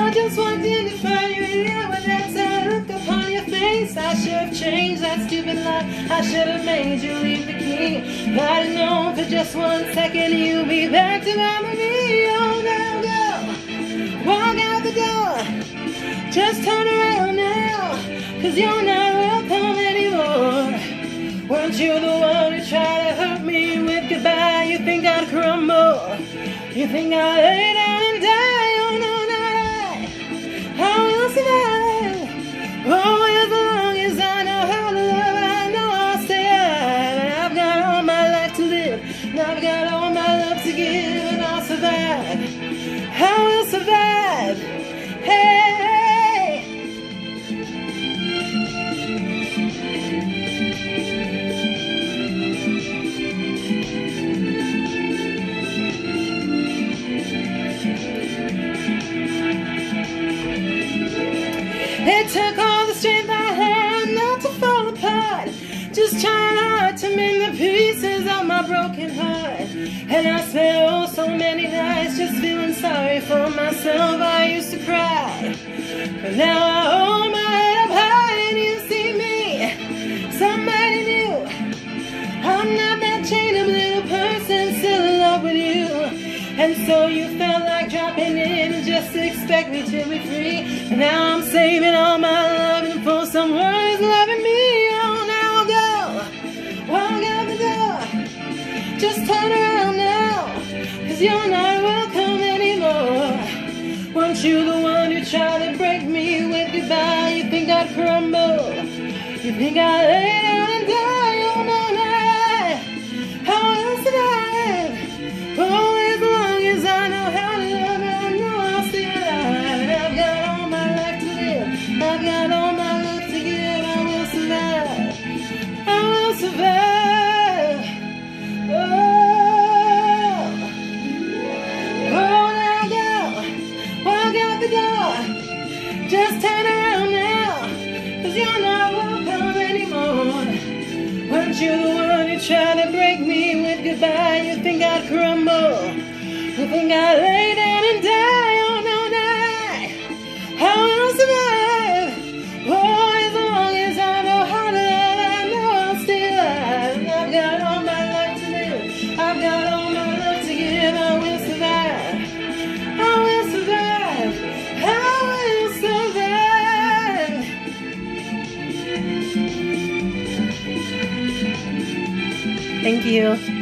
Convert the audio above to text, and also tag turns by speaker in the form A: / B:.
A: I just walked in to find you here with that sad look upon your face. I should have changed that stupid lie. I should have made you leave the key. If I'd have known for just 1 second you'd be back to bother me. Oh, now go, walk out the door. Just turn around now, 'cause you're not welcome anymore. Weren't you the one who tried to hurt me with goodbye? You think I'd crumble? You think I'd lay down and die? Oh no, not I. I will survive. Oh, as long as I know how to love, I know I'll stay alive. I've got all my life to live, and I've got all my love to give, and I'll survive. I will survive. Hey. It took all the strength I had not to fall apart, just trying hard to mend the pieces of my broken heart. And I spent oh so many nights just feeling sorry for myself. I used to cry, but now I hold my head up high and you see me, somebody new. I'm not that chained up little person still in love with you. And so you felt like dropping in just to expect me to be free. And now I'm saving all my loving for someone who's loving me. Oh, now go, walk out the door. Just turn around now, 'cause you're not welcome anymore. Weren't you the one who tried to break me with goodbye? You think I'd crumble? You think I'd lay down and die? Oh, no, no, I will survive. Oh, I know how to love, and I know I'll stay alive. And I've got all my life to live, I've got all my love to give. I will survive, I will survive. Oh, oh, now go, walk out the door. Just turn around now, 'cause you're not welcome anymore. Weren't you the one who tried to break me with goodbye? You think I'd crumble? You think I lay down and die? Oh no, no, I will survive. Oh, as long as I know how to love, I know I'll stay alive. And I've got all my life to live, I've got all my love to give. I will survive, I will survive, I will survive. Thank you.